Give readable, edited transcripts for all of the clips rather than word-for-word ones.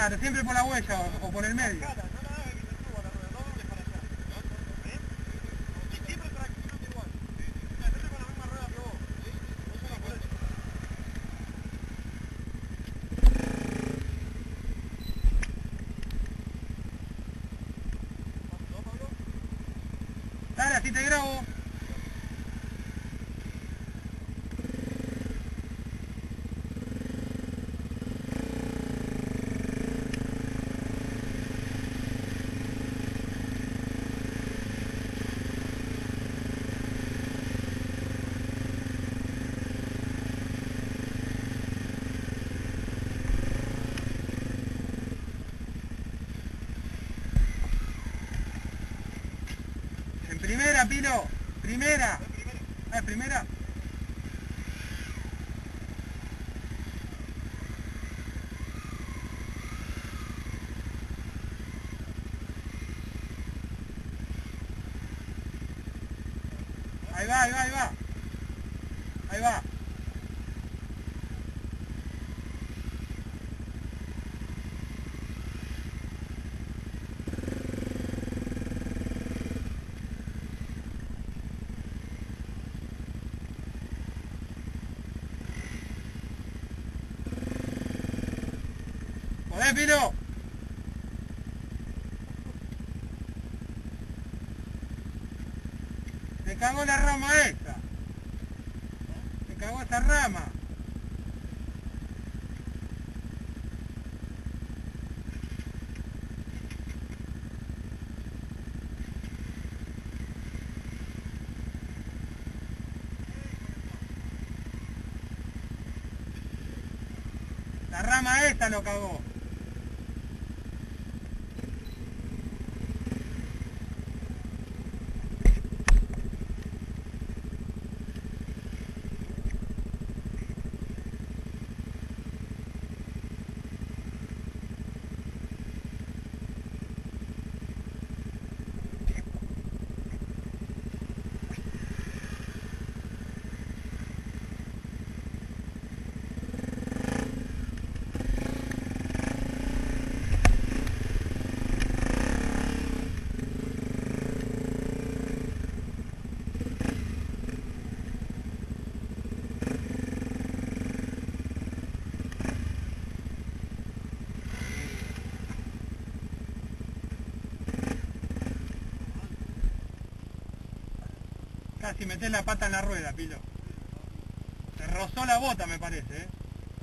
Claro, siempre por la huella o por el medio. Dale, así te grabo. En primera, Pilo. Primera. Ah, ¿en primera? Ahí va, ahí va, ahí va. Ahí va. ¿Podés, Pilo? Me cagó la rama esta. Me cagó esa rama. La rama esta lo cagó. Casi metés la pata en la rueda, Pilo. Te rozó la bota, me parece, ¿eh?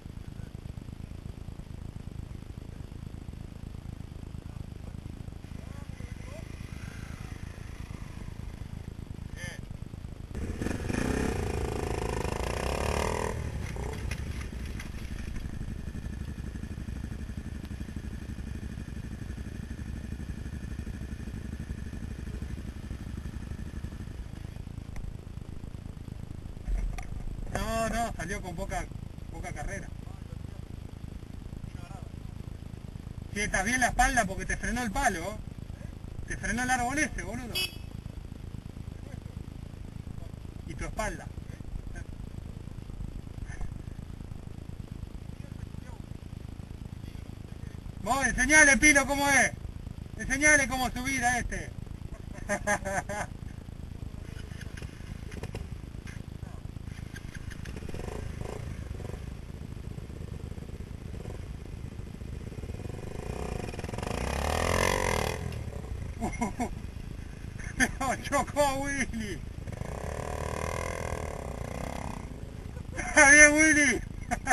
No, salió con poca carrera. Si estás bien la espalda porque te frenó el palo. Te frenó el árbol ese, boludo. Y tu espalda. Vos enseñale, Pilo, cómo es. Enseñale cómo subir a este. No, chocó a Willy. Está bien, Willy.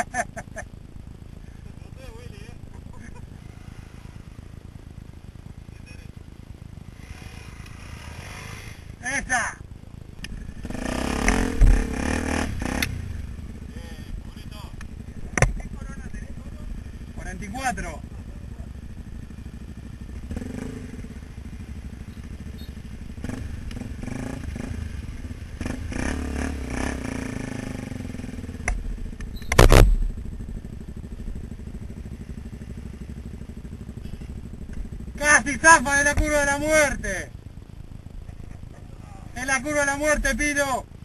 Esa. 44. Casi zafa de la curva de la muerte. Es la curva de la muerte, Pilo.